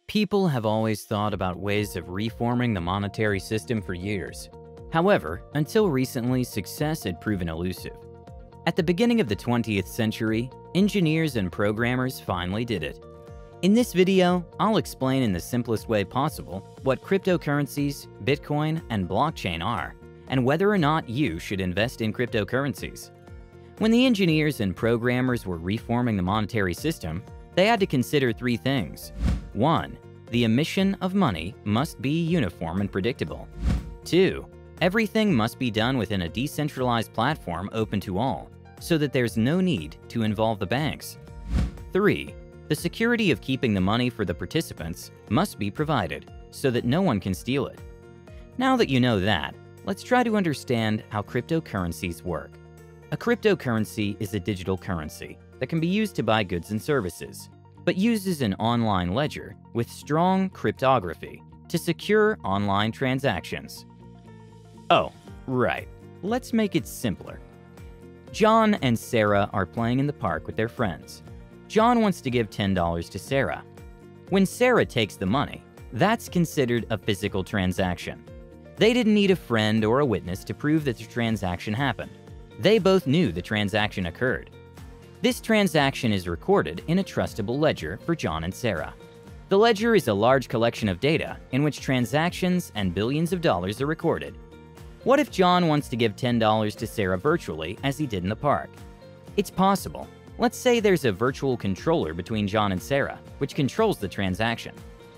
People have always thought about ways of reforming the monetary system for years. However, until recently, success had proven elusive. At the beginning of the 20th century, engineers and programmers finally did it. In this video, I'll explain in the simplest way possible what cryptocurrencies, Bitcoin, and blockchain are, and whether or not you should invest in cryptocurrencies. When the engineers and programmers were reforming the monetary system, they had to consider three things. 1. The emission of money must be uniform and predictable. 2. Everything must be done within a decentralized platform open to all, so that there's no need to involve the banks. 3. The security of keeping the money for the participants must be provided, so that no one can steal it. Now that you know that, let's try to understand how cryptocurrencies work. A cryptocurrency is a digital currency that can be used to buy goods and services, but uses an online ledger with strong cryptography to secure online transactions. Oh, right. Let's make it simpler. John and Sarah are playing in the park with their friends. John wants to give $10 to Sarah. When Sarah takes the money, that's considered a physical transaction. They didn't need a friend or a witness to prove that the transaction happened. They both knew the transaction occurred. This transaction is recorded in a trustable ledger for John and Sarah. The ledger is a large collection of data in which transactions and billions of dollars are recorded. What if John wants to give $10 to Sarah virtually as he did in the park? It's possible. Let's say there's a virtual controller between John and Sarah, which controls the transaction.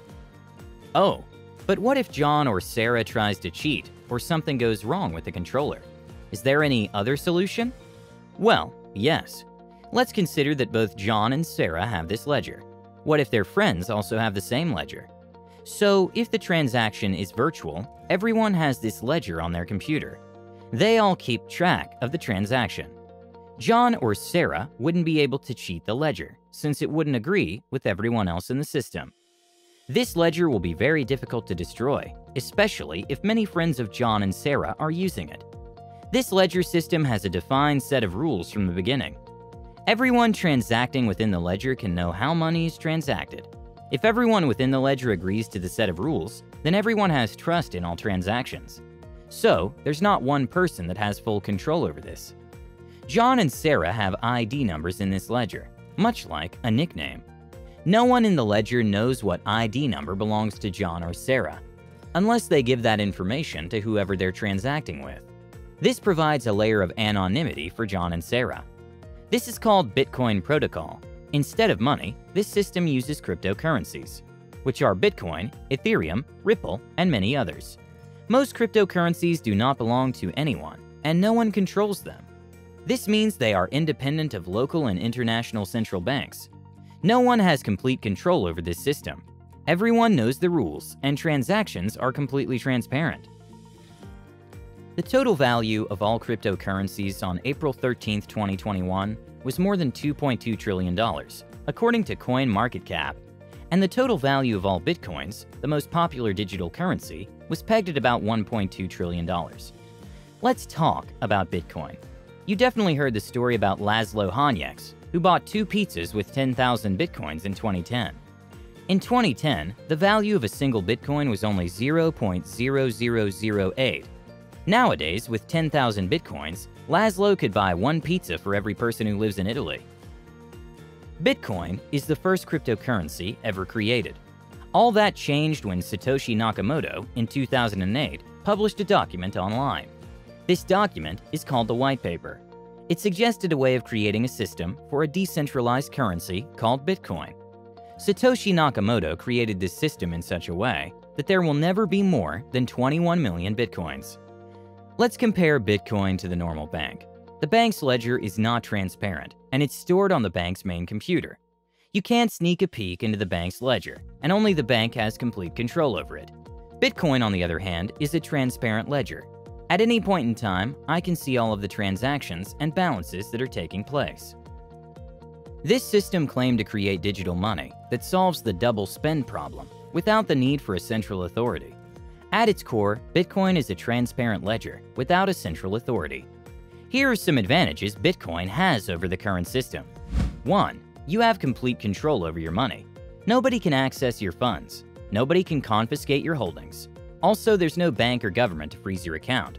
Oh, but what if John or Sarah tries to cheat or something goes wrong with the controller? Is there any other solution? Well, yes. Let's consider that both John and Sarah have this ledger. What if their friends also have the same ledger? So if the transaction is virtual, everyone has this ledger on their computer. They all keep track of the transaction. John or Sarah wouldn't be able to cheat the ledger, since it wouldn't agree with everyone else in the system. This ledger will be very difficult to destroy, especially if many friends of John and Sarah are using it. This ledger system has a defined set of rules from the beginning. Everyone transacting within the ledger can know how money is transacted. If everyone within the ledger agrees to the set of rules, then everyone has trust in all transactions. So, there's not one person that has full control over this. John and Sarah have ID numbers in this ledger, much like a nickname. No one in the ledger knows what ID number belongs to John or Sarah, unless they give that information to whoever they're transacting with. This provides a layer of anonymity for John and Sarah. This is called Bitcoin protocol. Instead of money, this system uses cryptocurrencies, which are Bitcoin, Ethereum, Ripple, and many others. Most cryptocurrencies do not belong to anyone, and no one controls them. This means they are independent of local and international central banks. No one has complete control over this system. Everyone knows the rules, and transactions are completely transparent. The total value of all cryptocurrencies on April 13, 2021 was more than $2.2 trillion, according to CoinMarketCap, and the total value of all Bitcoins, the most popular digital currency, was pegged at about $1.2 trillion. Let's talk about Bitcoin. You definitely heard the story about Laszlo Hanyecz, who bought 2 pizzas with 10,000 Bitcoins in 2010. In 2010, the value of a single Bitcoin was only 0.0008. Nowadays, with 10,000 Bitcoins, Laszlo could buy 1 pizza for every person who lives in Italy. Bitcoin is the first cryptocurrency ever created. All that changed when Satoshi Nakamoto, in 2008, published a document online. This document is called the White Paper. It suggested a way of creating a system for a decentralized currency called Bitcoin. Satoshi Nakamoto created this system in such a way that there will never be more than 21 million Bitcoins. Let's compare Bitcoin to the normal bank. The bank's ledger is not transparent, and it's stored on the bank's main computer. You can't sneak a peek into the bank's ledger, and only the bank has complete control over it. Bitcoin, on the other hand, is a transparent ledger. At any point in time, I can see all of the transactions and balances that are taking place. This system claimed to create digital money that solves the double spend problem without the need for a central authority. At its core, Bitcoin is a transparent ledger without a central authority. Here are some advantages Bitcoin has over the current system. 1. You have complete control over your money. Nobody can access your funds. Nobody can confiscate your holdings. Also, there's no bank or government to freeze your account.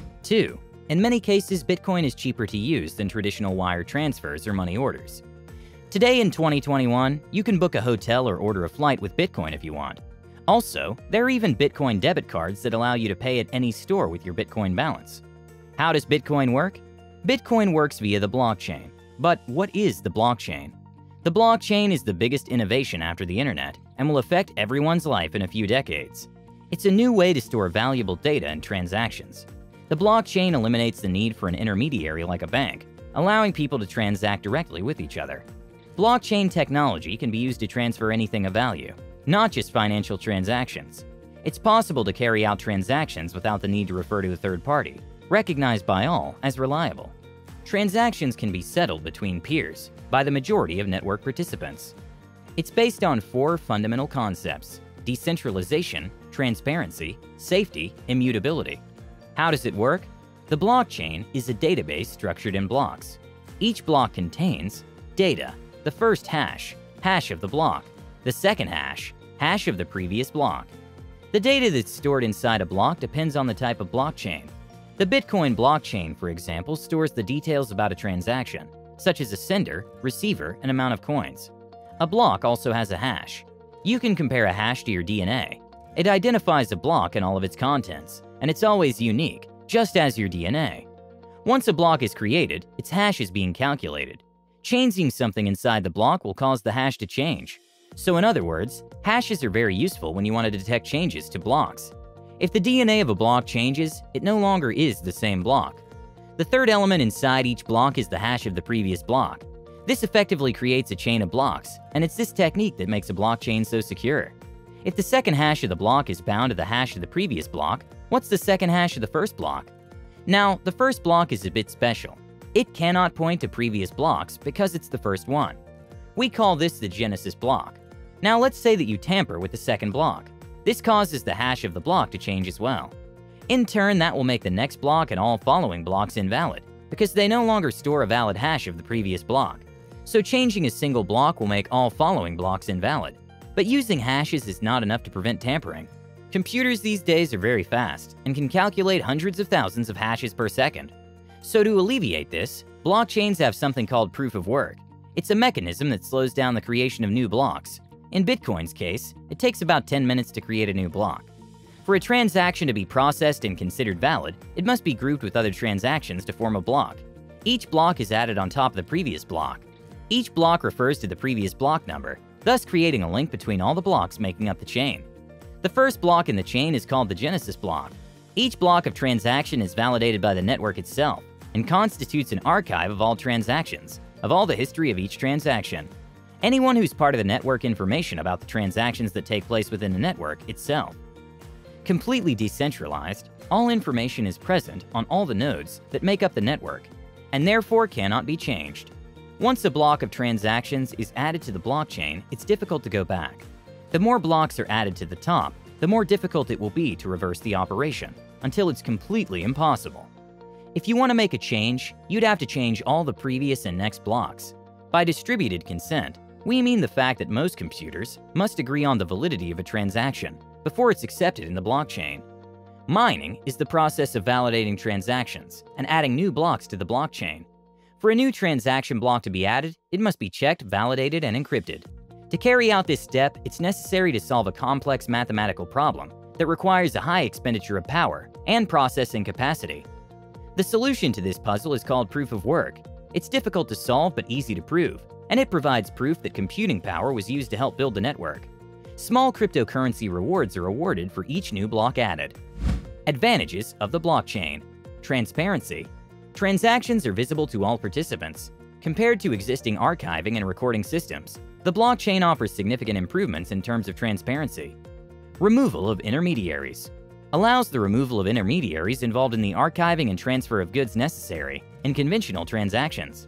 2. In many cases, Bitcoin is cheaper to use than traditional wire transfers or money orders. Today in 2021, you can book a hotel or order a flight with Bitcoin if you want. Also, there are even Bitcoin debit cards that allow you to pay at any store with your Bitcoin balance. How does Bitcoin work? Bitcoin works via the blockchain. But what is the blockchain? The blockchain is the biggest innovation after the internet and will affect everyone's life in a few decades. It's a new way to store valuable data and transactions. The blockchain eliminates the need for an intermediary like a bank, allowing people to transact directly with each other. Blockchain technology can be used to transfer anything of value, not just financial transactions. It's possible to carry out transactions without the need to refer to a third party, recognized by all as reliable. Transactions can be settled between peers by the majority of network participants. It's based on 4 fundamental concepts: decentralization, transparency, safety, immutability. How does it work? The blockchain is a database structured in blocks. Each block contains data: the first hash, hash of the block; the second hash, hash of the previous block. The data that's stored inside a block depends on the type of blockchain. The Bitcoin blockchain, for example, stores the details about a transaction, such as a sender, receiver, and amount of coins. A block also has a hash. You can compare a hash to your DNA. It identifies a block and all of its contents, and it's always unique, just as your DNA. Once a block is created, its hash is being calculated. Changing something inside the block will cause the hash to change. So in other words, hashes are very useful when you want to detect changes to blocks. If the DNA of a block changes, it no longer is the same block. The third element inside each block is the hash of the previous block. This effectively creates a chain of blocks, and it's this technique that makes a blockchain so secure. If the second hash of the block is bound to the hash of the previous block, what's the second hash of the first block? Now, the first block is a bit special. It cannot point to previous blocks because it's the first one. We call this the genesis block. Now let's say that you tamper with the second block. This causes the hash of the block to change as well. In turn, that will make the next block and all following blocks invalid, because they no longer store a valid hash of the previous block. So changing a single block will make all following blocks invalid. But using hashes is not enough to prevent tampering. Computers these days are very fast and can calculate hundreds of thousands of hashes per second. So to alleviate this, blockchains have something called proof of work. It's a mechanism that slows down the creation of new blocks. In Bitcoin's case, it takes about 10 minutes to create a new block. For a transaction to be processed and considered valid, it must be grouped with other transactions to form a block. Each block is added on top of the previous block. Each block refers to the previous block number, thus creating a link between all the blocks making up the chain. The first block in the chain is called the genesis block. Each block of transaction is validated by the network itself and constitutes an archive of all transactions, of all the history of each transaction. Anyone who's part of the network information about the transactions that take place within the network itself. Completely decentralized, all information is present on all the nodes that make up the network, and therefore cannot be changed. Once a block of transactions is added to the blockchain, it's difficult to go back. The more blocks are added to the top, the more difficult it will be to reverse the operation, until it's completely impossible. If you want to make a change, you'd have to change all the previous and next blocks. By distributed consent, we mean the fact that most computers must agree on the validity of a transaction before it's accepted in the blockchain. Mining is the process of validating transactions and adding new blocks to the blockchain. For a new transaction block to be added, it must be checked, validated, and encrypted. To carry out this step, it's necessary to solve a complex mathematical problem that requires a high expenditure of power and processing capacity. The solution to this puzzle is called proof of work. It's difficult to solve but easy to prove, and it provides proof that computing power was used to help build the network. Small cryptocurrency rewards are awarded for each new block added. Advantages of the blockchain. Transparency. Transactions are visible to all participants. Compared to existing archiving and recording systems, the blockchain offers significant improvements in terms of transparency. Removal of intermediaries. Allows the removal of intermediaries involved in the archiving and transfer of goods necessary in conventional transactions.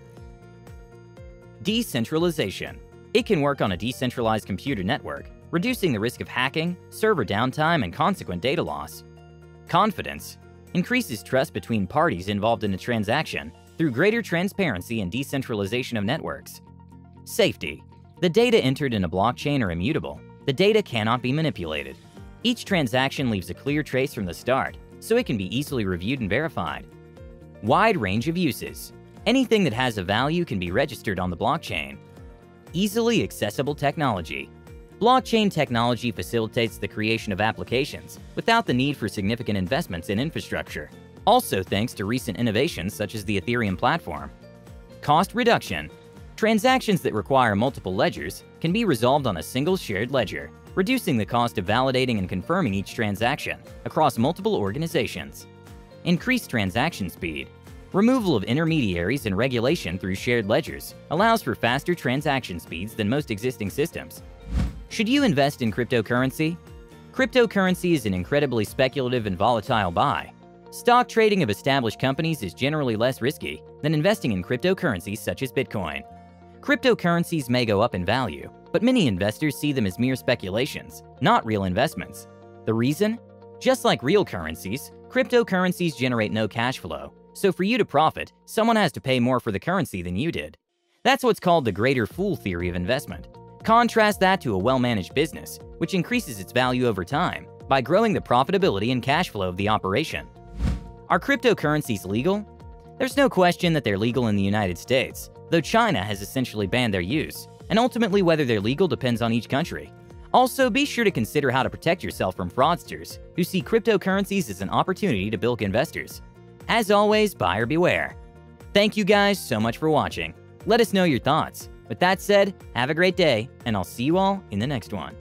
Decentralization. It can work on a decentralized computer network, reducing the risk of hacking, server downtime, and consequent data loss. Confidence. Increases trust between parties involved in a transaction through greater transparency and decentralization of networks. Safety. The data entered in a blockchain are immutable. The data cannot be manipulated. Each transaction leaves a clear trace from the start, so it can be easily reviewed and verified. Wide range of uses. Anything that has a value can be registered on the blockchain. Easily accessible technology. Blockchain technology facilitates the creation of applications without the need for significant investments in infrastructure. Also thanks to recent innovations such as the Ethereum platform. Cost reduction. Transactions that require multiple ledgers can be resolved on a single shared ledger, reducing the cost of validating and confirming each transaction across multiple organizations. Increased transaction speed. Removal of intermediaries and regulation through shared ledgers allows for faster transaction speeds than most existing systems. Should you invest in cryptocurrency? Cryptocurrency is an incredibly speculative and volatile buy. Stock trading of established companies is generally less risky than investing in cryptocurrencies such as Bitcoin. Cryptocurrencies may go up in value, but many investors see them as mere speculations, not real investments. The reason? Just like real currencies, cryptocurrencies generate no cash flow, so for you to profit, someone has to pay more for the currency than you did. That's what's called the greater fool theory of investment. Contrast that to a well-managed business, which increases its value over time by growing the profitability and cash flow of the operation. Are cryptocurrencies legal? There's no question that they're legal in the United States, though China has essentially banned their use, and ultimately whether they're legal depends on each country. Also, be sure to consider how to protect yourself from fraudsters who see cryptocurrencies as an opportunity to bilk investors. As always, buyer beware. Thank you guys so much for watching. Let us know your thoughts. With that said, have a great day, and I'll see you all in the next one.